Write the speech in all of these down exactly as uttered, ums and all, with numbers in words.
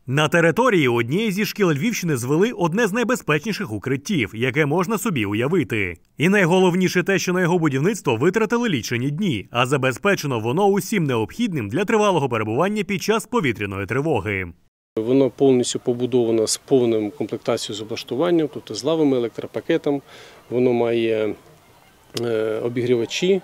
На території однієї зі шкіл Львівщини звели одне з найбезпечніших укриттів, яке можна собі уявити. І найголовніше те, що на його будівництво витратили лічені дні, а забезпечено воно усім необхідним для тривалого перебування під час повітряної тривоги. Воно повністю побудовано з повною комплектацією з облаштуванням, тобто з лавами, електропакетом. Воно має обігрівачі,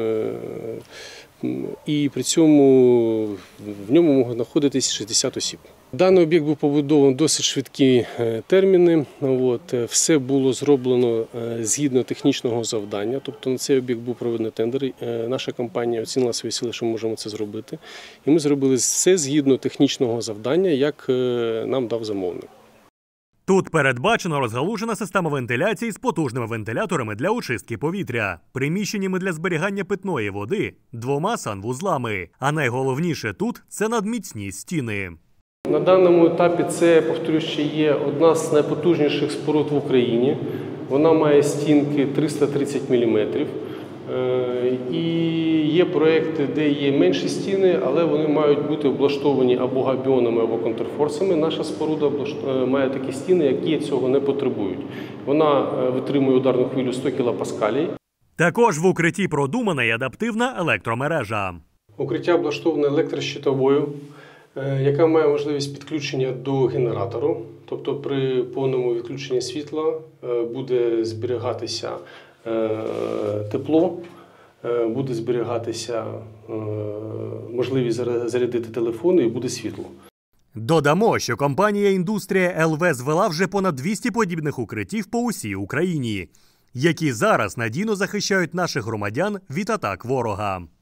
і при цьому в ньому можуть знаходитись шістдесят осіб. Даний об'єкт був побудований в досить швидкі терміни. Все було зроблено згідно технічного завдання, тобто на цей об'єкт був проведений тендер. Наша компанія оцінила свої сили, що ми можемо це зробити. І ми зробили все згідно технічного завдання, як нам дав замовник. Тут передбачено розгалужена система вентиляції з потужними вентиляторами для очистки повітря, приміщеннями для зберігання питної води, двома санвузлами. А найголовніше тут – це надміцні стіни. На даному етапі це, повторюю, ще є одна з найпотужніших споруд в Україні. Вона має стінки триста тридцять міліметрів. І є проекти, де є менші стіни, але вони мають бути облаштовані або габіонами, або контрфорсами. Наша споруда має такі стіни, які цього не потребують. Вона витримує ударну хвилю сто кілопаскалів. Також в укритті продумана й адаптивна електромережа. Укриття облаштоване електрощитовою, яка має можливість підключення до генератору. Тобто при повному відключенні світла буде зберігатися тепло, буде зберігатися можливість зарядити телефон і буде світло. Додамо, що компанія «Індустрія ел ве» звела вже понад двісті подібних укриттів по усій Україні, які зараз надійно захищають наших громадян від атак ворога.